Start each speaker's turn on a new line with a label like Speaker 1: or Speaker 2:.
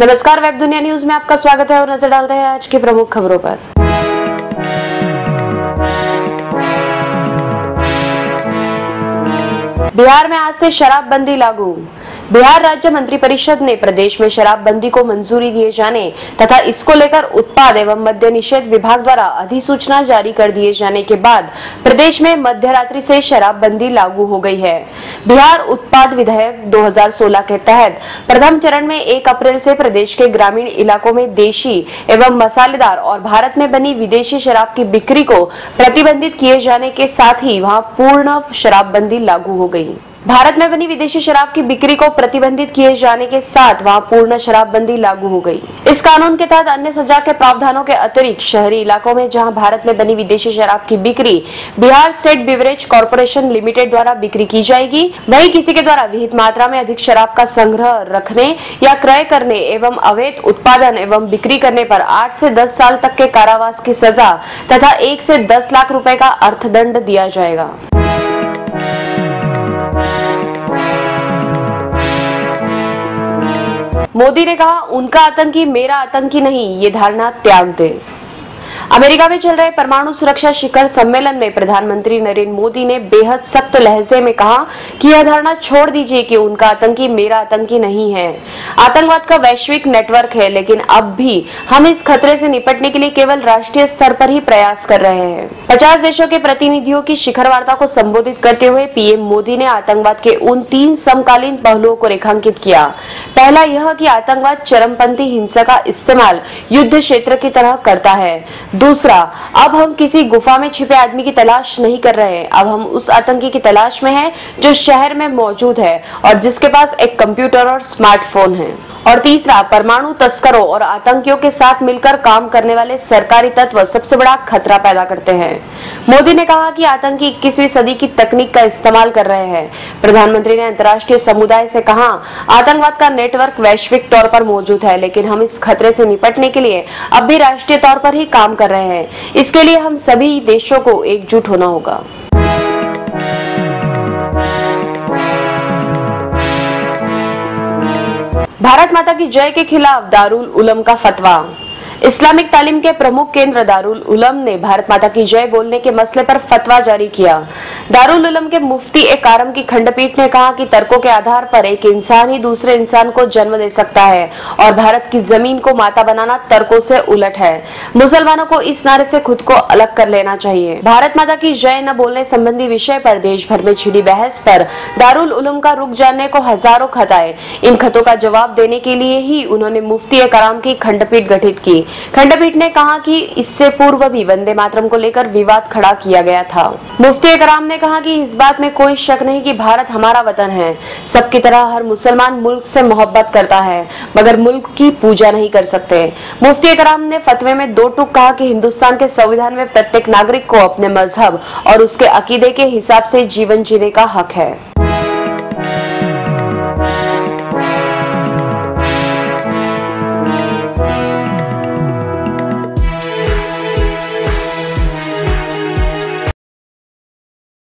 Speaker 1: नमस्कार, वेब दुनिया न्यूज में आपका स्वागत है और नजर डालते हैं आज की प्रमुख खबरों पर। बिहार में आज से शराबबंदी लागू। बिहार राज्य मंत्रिपरिषद ने प्रदेश में शराबबंदी को मंजूरी दिए जाने तथा इसको लेकर उत्पाद एवं मद्य निषेध विभाग द्वारा अधिसूचना जारी कर दिए जाने के बाद प्रदेश में मध्यरात्रि से शराबबंदी लागू हो गई है। बिहार उत्पाद विधेयक 2016 के तहत प्रथम चरण में 1 अप्रैल से प्रदेश के ग्रामीण इलाकों में देशी एवं मसालेदार और भारत में बनी विदेशी शराब की बिक्री को प्रतिबंधित किए जाने के साथ ही वहां पूर्ण शराबबंदी लागू हो गई। भारत में बनी विदेशी शराब की बिक्री को प्रतिबंधित किए जाने के साथ वहां पूर्ण शराबबंदी लागू हो गई। इस कानून के तहत अन्य सजा के प्रावधानों के अतिरिक्त शहरी इलाकों में जहां भारत में बनी विदेशी शराब की बिक्री Bihar state beverage corporation limited द्वारा बिक्री की जाएगी, वहीं किसी के द्वारा विहित मात्रा में अधिक शराब का संग्रह रखने या क्रय करने एवं अवैध उत्पादन एवं बिक्री करने पर 8 से 10 साल तक के कारावास की सजा तथा 1 से 10 लाख रुपए का अर्थदंड दिया जाएगा। मोदी ने कहा, उनका आतंकी मेरा आतंकी नहीं, ये धारणा त्याग दे। अमेरिका में चल रहे परमाणु सुरक्षा शिखर सम्मेलन में प्रधानमंत्री नरेंद्र मोदी ने बेहद सख्त लहजे में कहा कि यह धारणा छोड़ दीजिए कि उनका आतंकी मेरा आतंकी नहीं है। आतंकवाद का वैश्विक नेटवर्क है, लेकिन अब भी हम इस खतरे से निपटने के लिए केवल राष्ट्रीय स्तर पर ही प्रयास कर रहे हैं। 50 देशों के प्रतिनिधियों की शिखर वार्ता को संबोधित करते हुए पीएम मोदी ने आतंकवाद के उन 3 समकालीन पहलुओं को रेखांकित किया। पहला यह कि आतंकवाद चरमपंथी हिंसा का इस्तेमाल युद्ध क्षेत्र की तरह करता है। दूसरा, अब हम किसी गुफा में छिपे आदमी की तलाश नहीं कर रहे हैं, अब हम उस आतंकी की तलाश में हैं जो शहर में मौजूद है और जिसके पास एक कंप्यूटर और स्मार्टफोन है। और तीसरा, परमाणु तस्करों और आतंकियों के साथ मिलकर काम करने वाले सरकारी तत्व सबसे बड़ा खतरा पैदा करते हैं। मोदी ने कहा कि आतंकी 21वीं सदी की तकनीक का इस्तेमाल कर रहे हैं। प्रधानमंत्री ने अंतर्राष्ट्रीय समुदाय से कहा, आतंकवाद का नेटवर्क वैश्विक तौर पर मौजूद है, लेकिन हम इस खतरे से निपटने के लिए अब भी राष्ट्रीय तौर पर ही काम कर रहे हैं। इसके लिए हम सभी देशों को एकजुट होना होगा। भारत माता की जय के खिलाफ दारुल उलम का फतवा। इस्लामिक तालीम के प्रमुख केंद्र दारुल उलम ने भारत माता की जय बोलने के मसले पर फतवा जारी किया। दारुल उलम के मुफ्ती ए कारम की खंडपीठ ने कहा कि तर्कों के आधार पर एक इंसान ही दूसरे इंसान को जन्म दे सकता है और भारत की जमीन को माता बनाना तर्कों से उलट है। मुसलमानों को इस नारे से खुद को अलग कर लेना चाहिए। भारत माता की जय न बोलने संबंधी विषय पर देश भर में छिड़ी बहस पर दारुल उलम का रुख जानने को हजारों खत आए। इन खतों का जवाब देने के लिए ही उन्होंने मुफ्ती ए कारम की खंडपीठ गठित की। खंडपीठ ने कहा कि इससे पूर्व भी वंदे मातरम को लेकर विवाद खड़ा किया गया था। मुफ्ती कराम ने कहा कि इस बात में कोई शक नहीं कि भारत हमारा वतन है। सबकी तरह हर मुसलमान मुल्क से मोहब्बत करता है, मगर मुल्क की पूजा नहीं कर सकते। मुफ्ती कराम ने फतवे में 2 टूक कहा कि हिंदुस्तान के संविधान में प्रत्येक नागरिक को अपने मजहब और उसके अकीदे के हिसाब से जीवन जीने का हक है।